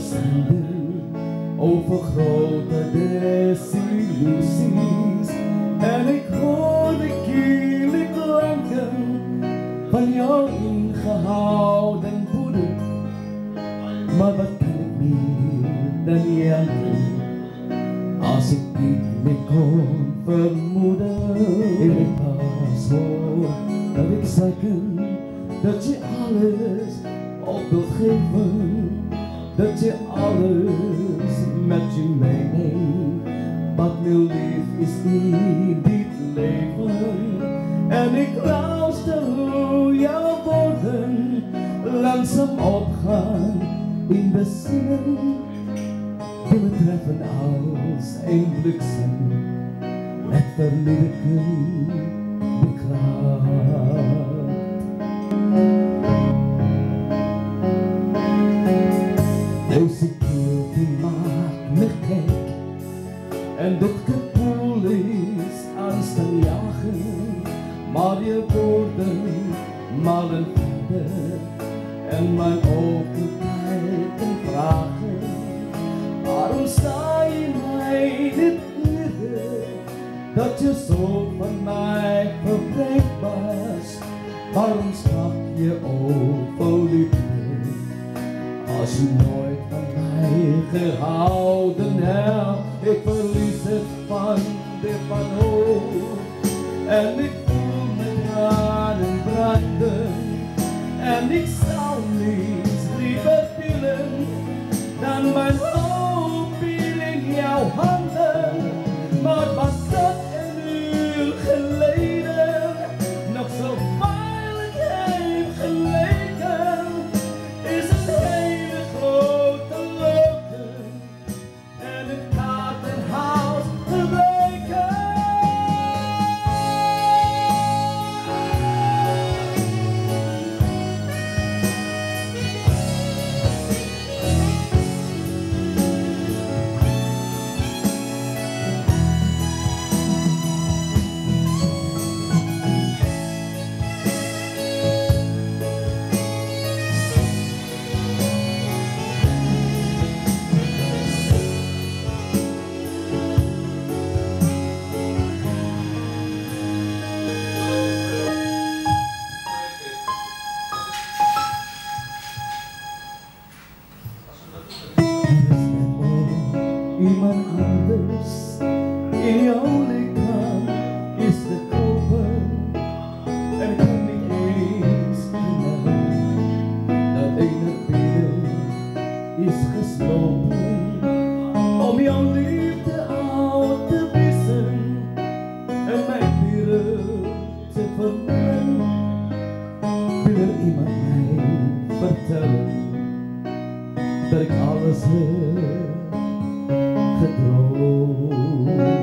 over grote desillusies. En ik hoor de kille klanken van jouw ingehouden woede. Maar wat kan ik meer dan janken als ik niet meer kon vermoeden? Ik pas hoor dat ik zeggen dat je alles op wilt geven, dat je alles met je meeneemt. Wat nu lief is niet dit leven. En ik luister hoe jouw woorden langzaam opgaan in de zinnen, die me treffen als een bliksem met verlichten beklaagd. Deze keel die maakt me gek en dit gevoel is angstaanjagend, maar je woorden malen verder en mijn ogen kijken vragen. Waarom sta je mij niet eerder, dat je zo van mij vervreemd was? Waarom sprak je over liefde als je nooit van mij gehouden hebt? Ik verlies het van de wanhoop en ik voel me tranen branden. En ik zou niets liever willen dan mijn hoop viel in jouw handen. Maar was dat een uur geleden nog zo veilig heeft geleken, is een hele grote leugen en het kaartenhuis gebleken. Iemand anders in jouw lichaam is te kopen en ik kan niet eens genezen. Dat ene binnen is geslopen om jouw liefde uit te wissen en mijn dieren te verlangen. Wil er iemand mij vertellen dat ik alles heb gedroomd?